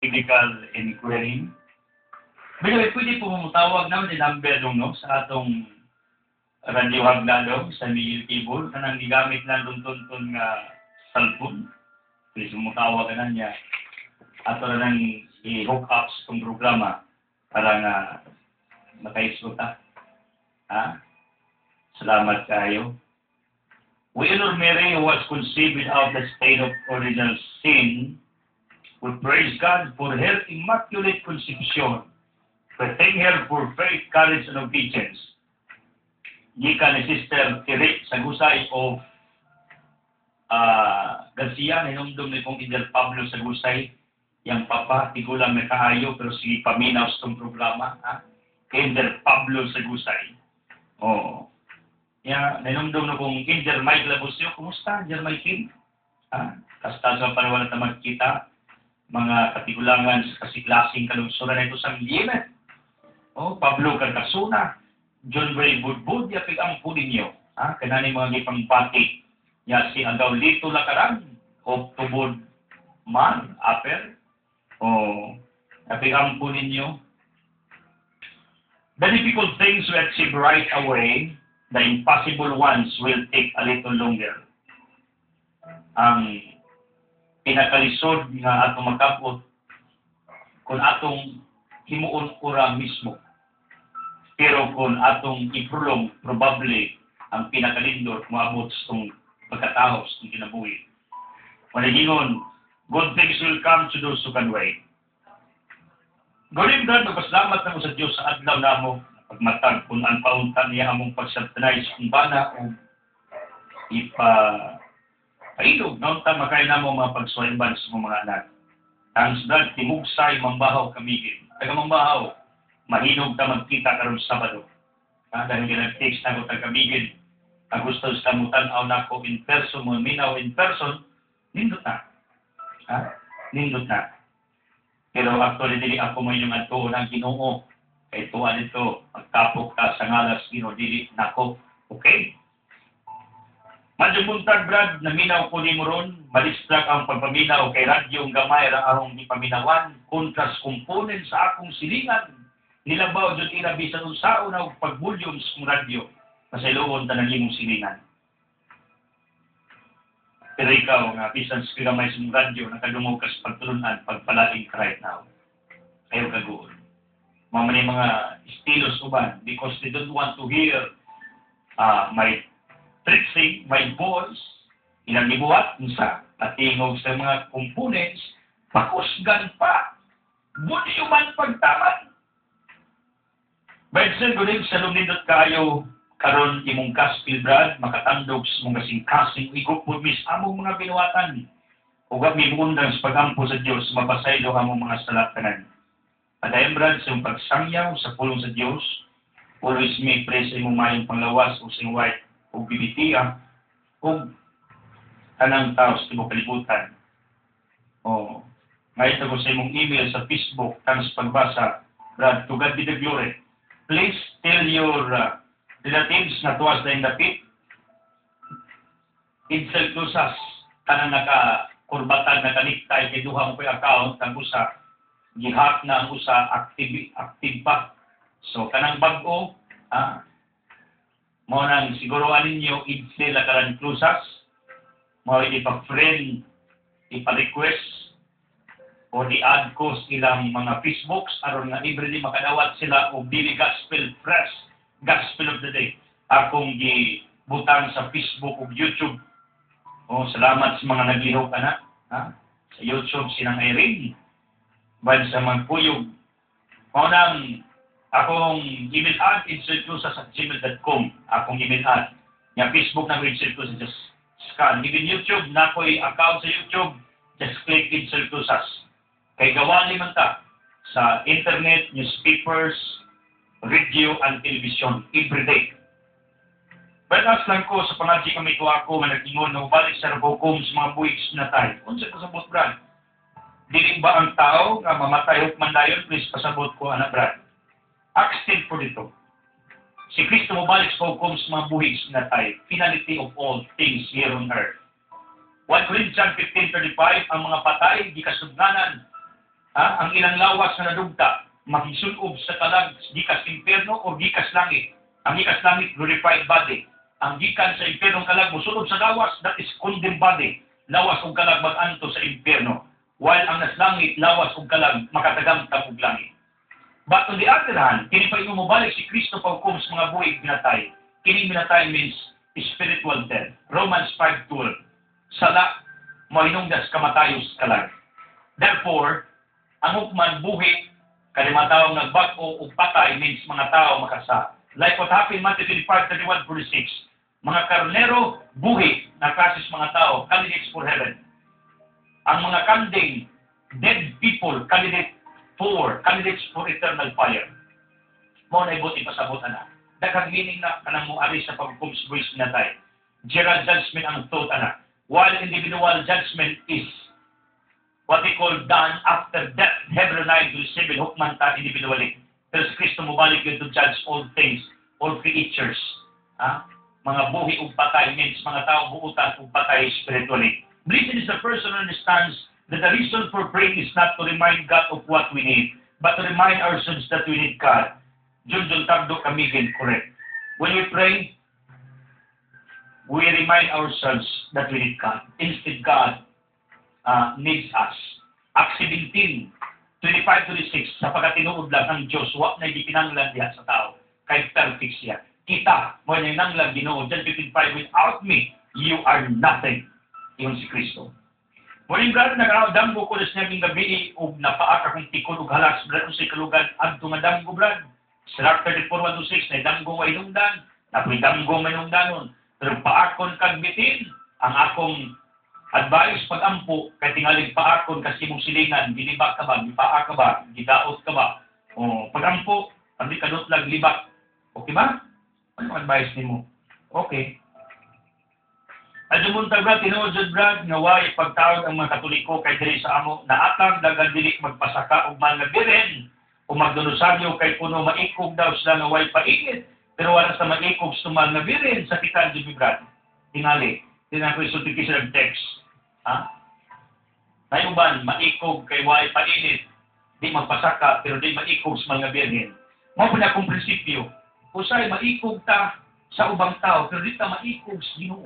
chemical inquiry. Pero pwede po mutawag naman din number no, sa atong radyo haglalog sa may keyboard na nang gigamit lang tuntun nga cellphone. Pwede mutawag na niya. Ato na nang i-hook up sa itong programa para nga makaisuta. Ha? Salamat kayo. We honor Mary who was conceived without the state of original sin. We praise God for her immaculate conception. We thank her for faith, courage, and obedience. Gika ni Sister Tirik Sagusay of Garcia, ninumdum ni pong Idel Pablo Sagusay, yang papa, tigulang na kaayo, pero sige paminaw sa itong programa. Idel Pablo Sagusay. Oh. Ya, ninumdum na pong Idel Mike Labusyo. Kumusta, Idel Mike? Kasta sa panawala na magkita, mga katigulangan sa kasiklasing kalungsuran na ito sa Yemen. Oh, Pablo Carcasona, John Ray Budbud, yapig ang po ninyo. Kanani mga gipangbati. Ya si Agaw Lito Lakaran, o Tubod Man, Aper. O, yapig ang po ninyo. The difficult things we achieve right away, the impossible ones will take a little longer. Ang pinakalisod nga atong makapot, kung atong himuon ura mismo. Pero kung atong iprulong, probably, ang pinakalindor kumabot sa itong pagkatahos ng kinabuhi. Managingon, good things will come to those who can wait. Gawin brad, magpasalamat na mo sa Diyos sa adlaw na mo, pagmatag kung ang pauntan niya among pagsabtanay sa kumbana o pailog, naunta makay na mo mga pagsuwaimban sa mga anak. Ang sudan, timugsay, mambahaw kamigin. Taga mambahaw, mahinog ta magkita karon Sabado. Dahil nag-text na ko tagamigin, ang gusto sa mutan-aw na ko in person, mo minaw in person, nindot na. Nindot na. Pero actually, dili ako mo yung ato ng Ginoo. Kaya tuwa dito, magtapok ka sa ngalas, Ginoo, dili nako. Okay? Madyo buntag, Brad, naminaw ko ni mo ron, malistrag ang pagpaminaw kay radyong gamay ra arong di paminawan, kontras komponen sa akong silingan. Nilabaw dyan inabi sa unsao na pag-volume sa radyo na sa iluon na ng imong silingan. Pero ikaw, nga pisan sa kigamay sa radyo, nakadungog ka sa pagtulunan, pagpalaing ka right now. Ayaw kagoon. Mamani mga estilos uban, because they don't want to hear my tricksing, my voice, ilang ibuhat, sa atingog sa mga components, pakusgan pa. Budi man pagtaman. Edcel, gulim sa lumindot kayo, karon imong kaspil, Brad, makatandog sa mga kasing-kasing, igupod mis among mga binuwatan. Ugab mi mundang sa pagampo sa Diyos, mapasaylo among mga salatanan. Padayon, Brad, sa iyong pagsangyaw sa pulong sa Diyos, always may praise sa imong mayong panglawas o sa white o bibitiya o tanang tao sa imong kalibutan. O, ngayon ko sa imong email sa Facebook, tanang sa pagbasa, Brad, to God be the glory. Please tell your relatives na tuwas na yung dapit. Edcel Closas, kanang naka-kurbatan, nakaniktay, kay duha mo ko yung account, ang usa, gihack na ang usa, active pa. So, kanang bago, mo nang siguruan ninyo, Edcel Lakaran Closas, mo ipa-friend, ipa-request, o di-add ko silang mga Facebooks, aron nga everyday makadawat sila o Daily Gospel Fresh, Gospel of the Day. Akong gibutang sa Facebook o YouTube. O, salamat sa mga naglihaw ka na. Sa YouTube, sinang Irene. Bad sa magpuyog. Maunang, akong email ad, edcelclosas@gmail.com. Akong email ad. Yung Facebook na Edcel Closas, just scan. Even YouTube, na ko'y account sa YouTube, just click Edcel Closas. Kay gawali man ta sa internet, newspapers, radio, and television everyday. Batas lang ko sa pangadji kami ko ako nga nag-ingon na ubalik sa nabukom sa mga buwiks na tayo. Unsa ko sabot, Brad? Dili ba ang tao nga mamatay o mandayon? Please pasabot ko, anak Brad. Extend po dito. Si Kristo mabalik sa hukom sa mga buwiks na tayo. Finality of all things here on earth. 1 Corinthians 15:35, ang mga patay, di kasugnanan, ang ilang lawas na nadugta, makisulob sa kalag, gikas impyerno o gikas langit. Ang gikas langit, glorified body. Ang gikan sa impyerno kalag, musulob sa lawas, that is condemned body. Lawas o kalag mag-anto sa impyerno. While ang naslangit, lawas o kalag, makatagamtang og langit. But on the other hand, kini pa mobalik si Kristo pagkum sa mga buhig binatay. Kini binatay means spiritual death. Romans 5:12. Sala, mahinungdas kamatayos kalag. Therefore, ang hukman buhi, kalimatawang nagbago o patay means mga tao makasa. Like what happened in Matthew 25:31-46. Mga karnero, buhi, na kasis mga tao, candidates for heaven. Ang mga kanding, dead people, candidates for eternal fire. Mo na ibot ipasabutan na. Daghang meaning na kanang mo ari sa pagkumsbuis natay. General judgment ang thought ana. While individual judgment is what we call done after death, Hebrew 9:7 hukman ta individually. Pero si Kristo mobalik yun to judge all things, all creatures. Mga buhi ug patay means mga tao buutan ug patay spiritually. Blessed is the person who understands that the reason for praying is not to remind God of what we need, but to remind ourselves that we need God. Junjun tagdo kami correct. When we pray, we remind ourselves that we need God. Instead, God needs us. Acts 17:25-26, sapagkat tinuod lang ang Diyos, wak na gipinanglan diha sa tao, kay perfect siya. Kita, mo na nanglan Ginoo, John 15:5, without me, you are nothing. Iyon si Kristo. Muling God, nag-damgo ko na sinabing gabi, ug napaaka kong tikod ug halas, brad sa kalugan, adto nga damgo, brad. Sirach 34:1-6, na damgo nga inungdan, napoy damgo nga inungdanon, pero paakon kag bitin, ang akong advice pag-ampo, kay tingalig paakon kasi mong silingan, gilibak ka ba, gipaa ka ba, gidaot ka ba, o pag-ampo, pag di kadot lang libak, okay ba? Ano advice ni mo? Okay. Adumuntag brad, tinuod brad, nga way pagtawag ang mga Katoliko kay diri sa amo, naatang dagan dili magpasaka og mga biren, o magdunusagyo kay puno maikog daw sila nga way painit, pero wala sa maikog sa mga biren sa kitan di brad. Tingali, tinang ko isulti sa text. Nayuban, maikog kay way painit, di magpasaka, pero di maikog sa mga biren. Mao na akong prinsipyo. Usay maikog ta sa ubang tao, pero di ta maikog sa Ginoo.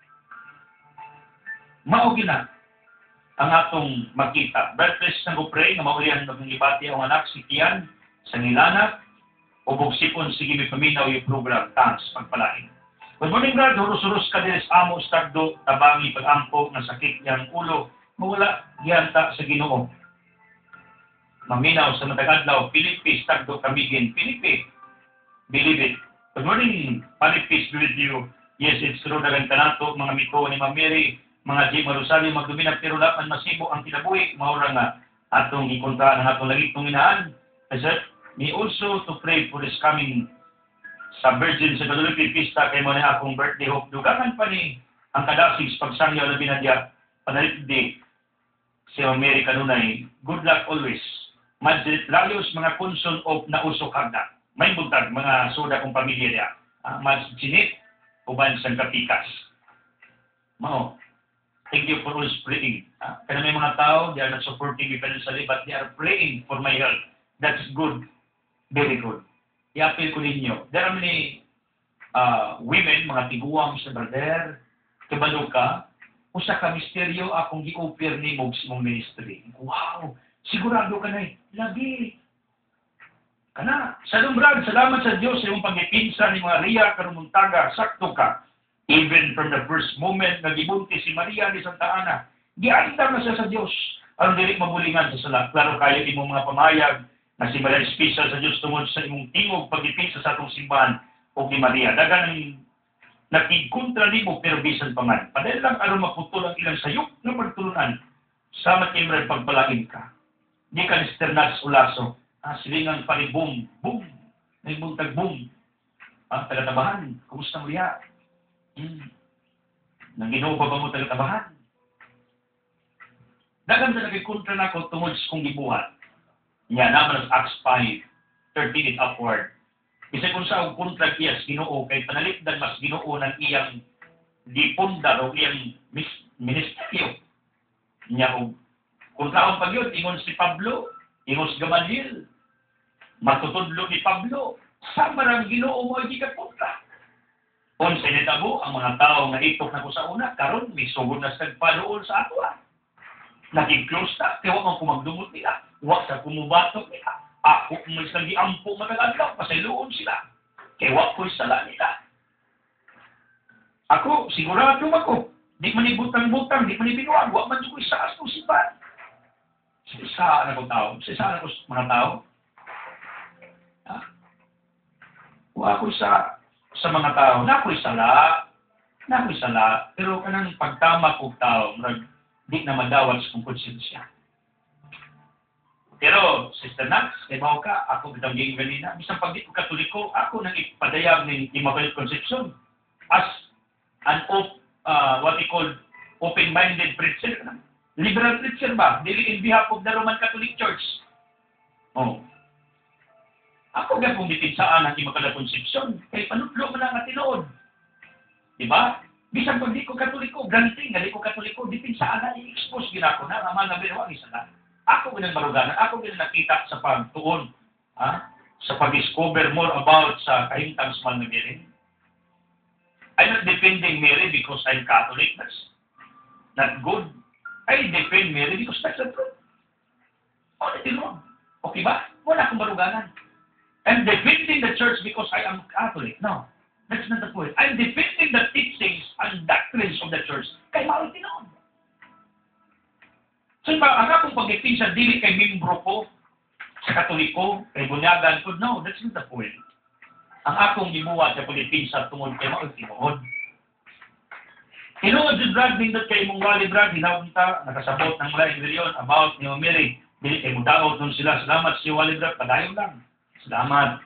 Mao gina ang atong makita. Brad, please nang pray nga maulihan ng ibati ang anak si Kian sa Nilana o bugsipon sige may paminaw yung program. Thanks, pagpalain. Good morning, Brad. Huros-huros ka din sa amo stagdo, tabangi pag-ampo ng sakit niyang ulo. Mawala gihanta sa Ginoo. Maminaw sa matagadlaw, Pilipi, stagdo kamigin. Pilipi, believe it. Good morning, Palipis, be with you. Yes, it's true na kanato, mga miko ni Ma'am Mary, mga G. Marosario, magduminag, pero lapan masibo ang kinabuhi, maura nga atong ikontrahan ang atong lagitong inaan. Kasi, me also to pray for this coming sa Virgin sa Guadalupe Pista, kay mo na akong birthday hope. Dugangan pa ni ang kadasig pagsangyaw na binadya, panalit day, si Mary kanunay. Good luck always. Madrid Lalios, mga konson of nausok hagda. May buntag, mga soda kong pamilya niya. Mas Ginit, uban sa Kapikas. Mao, thank you for always praying. Kaya may mga tao, they are not supporting me financially, but they are praying for my health. That's good. Very good. I-appeal ko ninyo. There are many women, mga tiguang sa brother, kabalo ka, usa ka misteryo akong gi-offer ni mo sa mong ministry. Wow! Sigurado ka na lagi. Kana, sa lumbrad, salamat sa Diyos sa iyong pagipinsa ni Maria Karumuntaga, sakto ka. Even from the first moment na gibunti si Maria ni Santa Ana, giaita na siya sa Diyos. Ang dili mabulingan sa sala. Klaro kayo imong mga pamayag na si Maria special sa Diyos tungod sa imong tingog pagipinsa sa atong simbahan o ni Maria. Dagan ang nakigkontra ni mo pero bisan pa man. Padahil lang aron maputol ang ilang sayop na pagtulunan. Sama kayo rin pagpalain ka. Di ka nisternas o laso. Silingang pari boom, boom. May buntag boom. Tagatabahan. Kumusta mo liya? Nang Ginoo pa ba mo tagatabahan? Dagan sa nagkikontra na ako tungod sa kong gibuhat. Nga naman sa Acts 5:13 upward. Bisa kung sa kontra kiyas Ginoo kay panalipdan mas Ginoo ng iyang dipundar o iyang ministeryo. Nya og kontraon pag yun, ingon si Pablo, Ingos Gamaliel, matutudlo ni Pablo, sa marang Ginoo mo ay gikapunta. Kung sinitabo, ang mga tao nga itok na ko sa una, karon may sugod na sa padoon sa ato. Naging-close na, kaya wag man kumagdumot nila, wag sa kumubatok nila. Ako may sagi ampo matagalaw, pasiluon sila. Kaya wag ko'y sala nila. Ako, sigurado ako, di man ibutang-butang, di man ibinuwag, wag man ko'y saas kong simpan. Sisaan ako tao, sisaan ako mga tao. Ha? Wag ko'y sa mga tao, na ako'y sala, pero kanang pagtama ko tao, di na madawat sa kong konsensya. Pero, Sister Nax, kay Bao ka, ako bitang ging ganina, bisang pag di ko katoliko, ako nang ipadayag ni Immaculate Conception as an what we call open-minded preacher. Liberal preacher ba? Dili in behalf of the Roman Catholic Church. Oh. Ako nga pong ditinsaan ang Immaculate Conception, kay panutlo mo na nga tinood. Diba? Bisang pag di ko katoliko, granting nga di ko katoliko, ditinsaan na i-expose ginako na, naman na binuwag isa na. Ako ginang maruganan, ako ginang nakita sa pagtuon, sa pag-discover more about sa kahintang sa mga Mary. I'm not defending Mary because I'm Catholic. That's not good. I defend Mary because that's the truth. Only wrong. Okay ba? Wala akong maruganan. I'm defending the church because I am Catholic. No, that's not the point. I'm defending the teachings and doctrines of the church. Kay Mao tinuod. So, ang akong pag-defend sa dili kay membro ko, sa Katoliko, kay bunyagan ko, no, that's not the point. Ang akong gibuhat sa pag-defend sa tungod kay Mao tinuod. Tinuod yung drag din kay mong wali drag, hinawag ta, nakasabot ng mga ingredient about ni Mary. Dili kay mudaot nun sila. Salamat si wali drag, padayon lang. Salamat.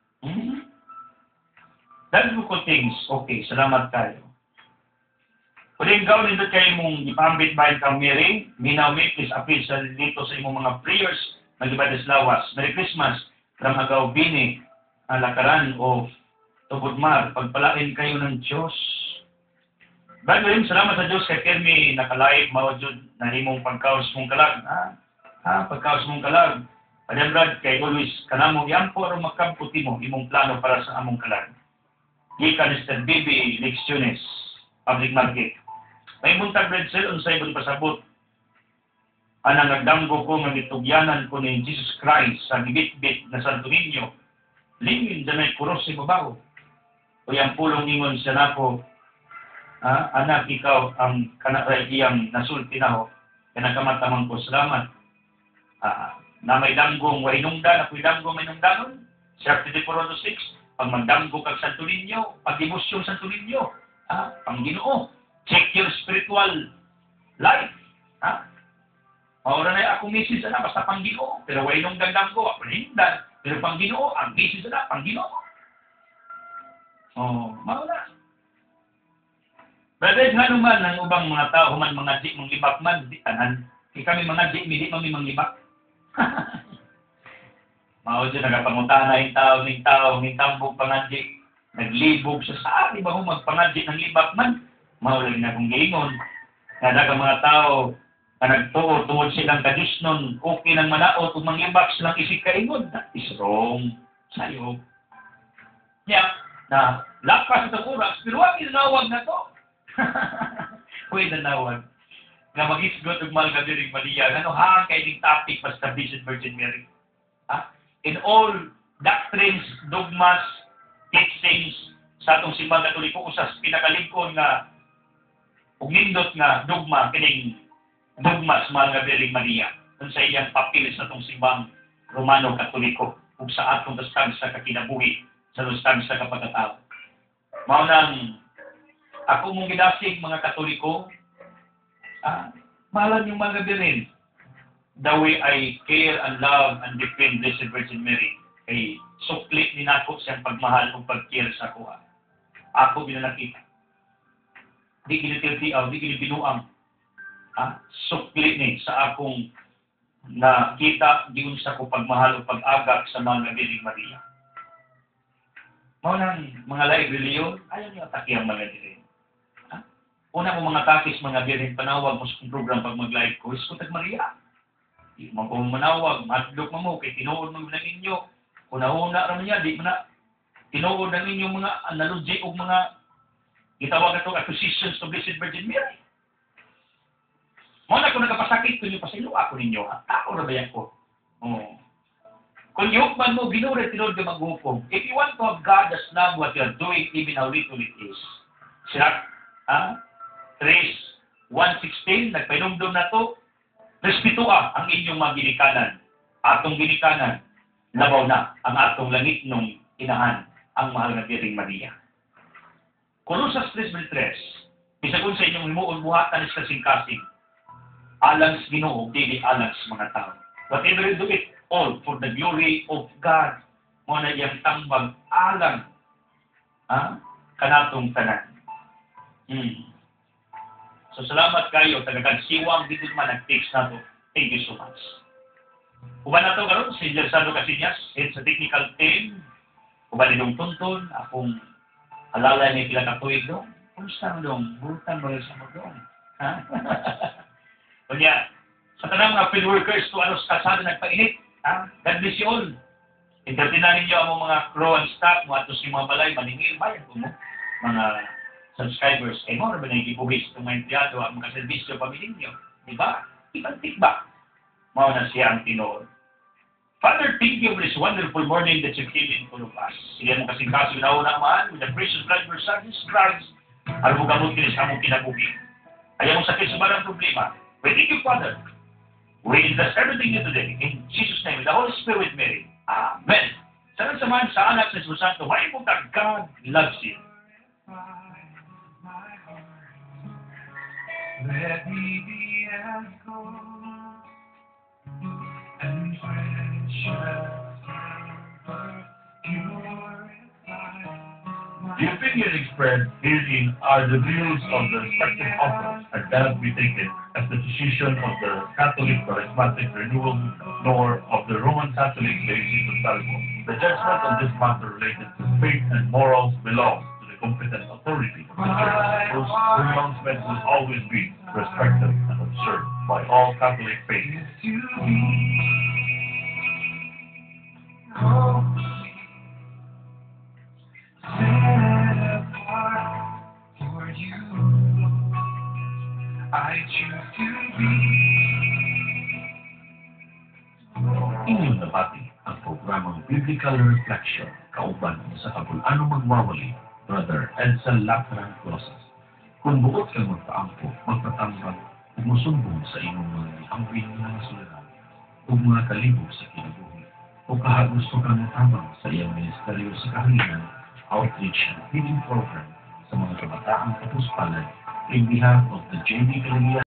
That's good things. Okay, salamat tayo. Pwedeng gawin nito kayo mong ipambit bayan kang Mary, minaw me, please appeal sa dito sa imong mga prayers, magibadas lawas. Merry Christmas, ramagaw bini, alakaran o tubudmar, pagpalain kayo ng Diyos. Bago rin, salamat sa Diyos kay Kermi, nakalive, mawajud na imong pagkaos mong kalag. Pagkaos mong kalag. Padang Brad, kay always kanamong yampo o magkamputi mo, imong plano para sa among kalag. Gikan Mr. Bibi Lecciones, Public Market. May buntag Edcel, unsay mo pasabot. Anang nagdanggo ko ng itugyanan ko ni Jesus Christ sa gibit-bit na Santo Niño. Lingin na may kuros sa babaw. O yung pulong ingon siya nako, anak, ikaw ang iyang nasulti na ho. Kanagkamatamang ko, salamat. Na may danggong, way nungdan, ako'y danggong may nungdanon. Chapter 6, pag magdanggo kag Santo Niño, pag-emosyon Santo Niño, Panginoon, check your spiritual life. Maura na akong misis na, basta Panginoon. Pero way nung gandang ko, ako hindan. Pero Panginoon, ang misis na, Panginoon. Maura. Pero nga naman, ang ubang mga tao, man mga di, mga libak man, di tanan. Kami mga di, hindi kami mga libak. Mao dyan, nagapangutaan na yung tao, ng tambong pangadji. Naglibog sa saan, iba kung magpangadji ng libak man. Maulang na kong gingon. Kada ka mga tao, na nagtuo, tungod silang kadis nun, okay nang manaot, kung manglibak silang isik kaingon. That is wrong. Sayo. Na lakas itong oras, pero wag inawag na to. Huwag nanawag. Nga mag-isgot og mahal ka diring Maria. Ano kay ning topic basta Blessed Virgin Mary. In all doctrines, dogmas, teachings sa atong simbang Katoliko, usas pinakalingkon nga ug nindot nga dogma kining dogma sa mahal nga diring Maria. Kung sa iyang papel sa atong simbang Romano Katoliko ug sa atong sa kakinabuhi sa sa kapagkatao. Mao nang ako mong gidasig mga Katoliko, mahalan yung mga gabirin. The way I care and love and defend Blessed Virgin Mary, ay suklit ni nako siyang pagmahal o pag-care sa kuha. Ako binanakita. Di kinitiltiaw, di kinibinuang. Suklit ni sa akong nakita, di sa ko pagmahal o pag-agak sa mga gabiring Maria. Mao nang mga laing reliyon, ayaw niyo atake ang mga gabiring. Una mo mga takis, mga birin, panawag mo sa program pag mag-live ko, Iskutag Maria. Di man ko manawag, madlok mo kay tinuod mo na ninyo. Kung nauna ra man niya, di mo na tinuod na ninyong mga analogy o mga gitawag itong acquisitions to Blessed Virgin Mary. Mo na kung nagapasakit ko niyo pasilo ako ninyo, tao ra ba yan ko? Oh. Kung yung man mo, ginura tinod ka maghukom. If you want to have God as love what you are doing, even how little it is. Siya, Trace 1:16, nagpainumdum na to, respetua ang inyong mga ginikanan. Atong ginikanan, labaw na ang atong langit nung inahan, ang mahal na Birheng Maria. Closas 3:3, bisagod sa inyong himuon buhatan is kasing-kasing, alang sa Ginoo, dili alang sa mga tao. Whatever you do it, all for the glory of God. Mo na iyang tambag alang kanatong tanan. So salamat kayo, taga-kansiwang dito man nag-text na to. Thank you so much. Uban na to karon si Jersando Casillas, head sa technical team. Uban nitong tuntun, akong alala niya pila katuig doon. Kumusta mo doon? Burutan mo sa mo doon. Kunya, sa tanang mga field workers to sa kalsada nagpainit. God bless you all. Entertainan ninyo ang mga crew and staff, mga atos yung mga balay, maningil, bayan po mo. Mga subscribers, mo na ba nagkikubis itong mga empleyado at mga servisyo pamilya nyo? Diba? Ibang-tikba. Mao na siya ang tinood. Father, thank you for this wonderful morning that you came in full of us. Sige mo kasing kaso na una man, with the precious blood of your Son, Jesus Christ, alam mo gamot kinis among kinabuhi. Ayaw mo sakit sa marang problema. We thank you, Father. We invest everything in today. In Jesus' name, with the Holy Spirit, Mary. Amen. Sana samahan sa anak sa Espiritu Santo, may punta, God loves you. Let me be as gold and precious silver purified. The opinion expressed herein are the views of the respective authors and cannot be taken as the decision of the Catholic Charismatic Renewal nor of the Roman Catholic Diocese of Salmo. The judgment on this matter related to faith and morals belongs to the competent authority of the Church, whose pronouncement will always be respected and observed by all Catholic faiths. To be holy, set apart for you, I choose to be. Inyong nabati ang programang Biblical Reflection kauban sa Kapul-ano Magwawali, Brother Edcel Closas. Kung bukod kang magpaampo, magpatambang, ug musumbong sa inyong mga ambing mga suliran, ug mga kalibog sa kinabuhi, o kahagusto kang matabang sa iyang ministeryo sa kahilingan, outreach and feeding program sa mga kabataang kapuspalad in behalf of the J.D.